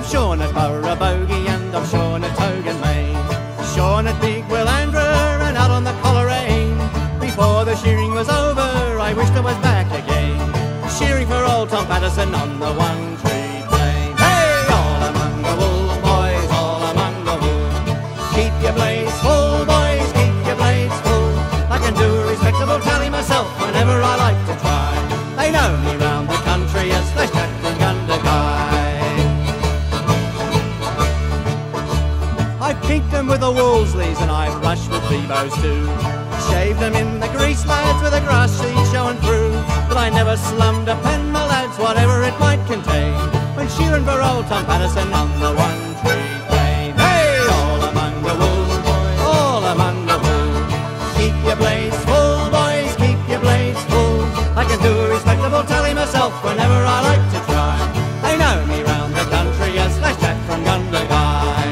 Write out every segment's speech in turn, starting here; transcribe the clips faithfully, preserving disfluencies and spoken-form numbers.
I've shorn at Borough Bogey and I've shorn at Togan Main, shorn at Big Willandra and out on the Coleraine. Before the shearing was over, I wished I was back again, shearing for old Tom Patterson on the One Tree Plain. Hey! All among the wool, boys, all among the wool. Keep your blades full, boys, keep your blades full. I can do a respectable tally myself whenever I like to try. They know me round the country as Flash Jack from Gundagai. I've kinked them with the Wolsleys and I've rushed with Bebos too. Shaved them in the grease, lads, with a grass seed showing through. But I never slummed a pen, my lads, whatever it might contain, when shearing for old Tom Patterson on the One Tree Plain. Hey! All among the wool, boys, all among the wool. Keep your blades full, boys, keep your blades full. I can do a respectable tally myself whenever I like to try. They know me round the country as Flash Jack from Gundagai.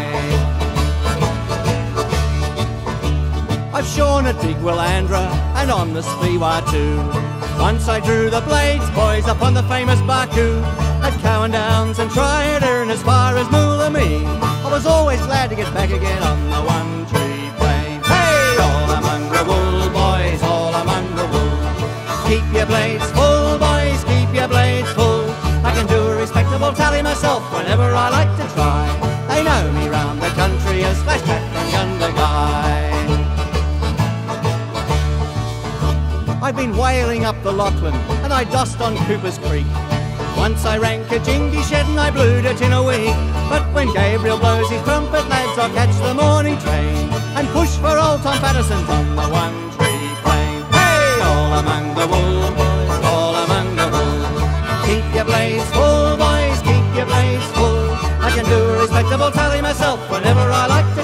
I've shorn at Big Willandra and on the Speewah too. Once I drew the blades, boys, upon the famous Barcoo at Cowan Downs and tried her and as far as Moolamee. I was always glad to get back again on the One Tree Plain. Hey! All among the wool, boys, all among the wool. Keep your blades full, boys, keep your blades full. I can do a respectable tally myself whenever I like to try. They know me round the country as Flash Jack from Gundagai. I've been whaling up the Lachlan and I dossed on Cooper's Creek. Once I rank a jingy shed and I blued it in a week. But when Gabriel blows his trumpet, lads, I'll catch the morning train and push for old Tom Patterson's on the One Tree Plain. Hey! All among the wool, boys, all among the wool. Keep your blades full, boys, keep your blades full. I can do a respectable tally myself whenever I like to